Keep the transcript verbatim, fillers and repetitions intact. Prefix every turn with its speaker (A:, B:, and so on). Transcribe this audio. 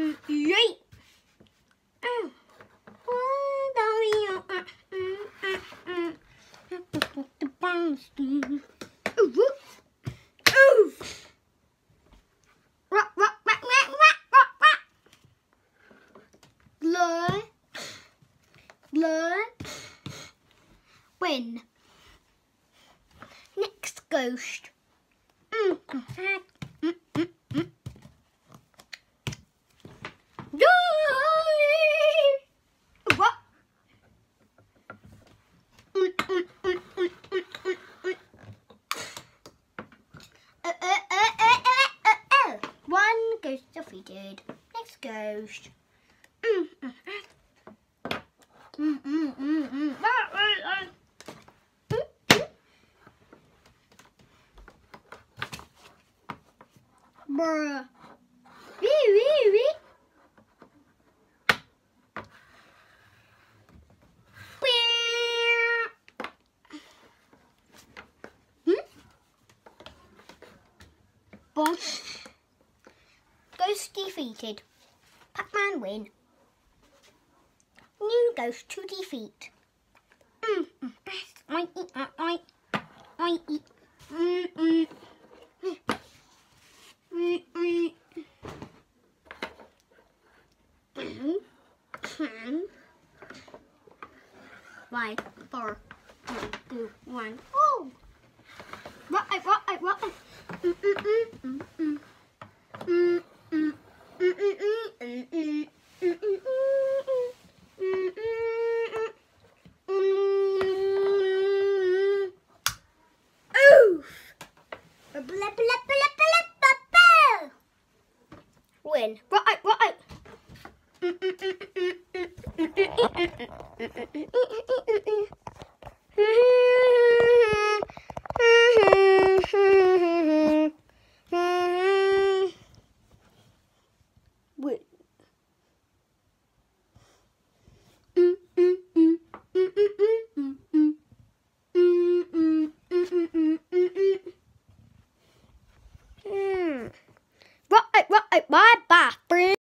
A: Yeet. Oh. Rock, rock, rock, rock, rock, rock, rock. Blur, blur, win. Next ghost. Mm. Mm, mm, mm. What? Mm, mm, mm, mm, mm, mm, mm. Uh, uh, uh, uh, uh, uh, uh. One ghost defeated. Next ghost. Mm, mm, mm, mm, mm, mm. Ah, ah, ah. Mm, mm. Bruh. Wee, wee, wee. Ghost defeated. Pac-Man win. New ghost to defeat. Mm, mm, I eat, I, I, I eat. Mm, mm. Mm, mm. Mm, mm. Five, four, three, two, one. Oh! Right, right, right. Mm, mm, mm, mm, mm. Mm, mm, mm, mm, mm, mm, mm, mm, mm. Oof! Blah, blah, blah, blah, blah, blah. Win. Right, right.